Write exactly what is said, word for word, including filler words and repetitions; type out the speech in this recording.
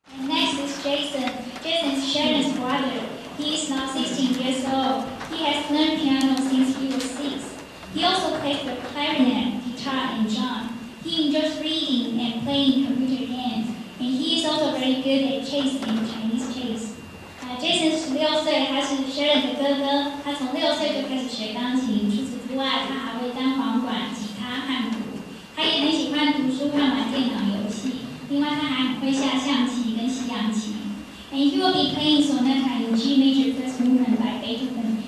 And next is Jason. Jason is Sharon's brother. He is now sixteen years old. He has learned piano since he was six. He also plays the clarinet, guitar, and drum. He enjoys reading and playing computer games. And he is also very good at chess and Chinese chess. 啊 ，Jason 十六岁，他是 Sharon 的哥哥。他从六岁就开始学钢琴。除此之外，他还会单簧管、吉他和鼓。他也很喜欢读书和玩电脑游戏。另外，他还很会下象棋跟西洋棋。And he will be playing Sonata in G major first movement by Beethoven.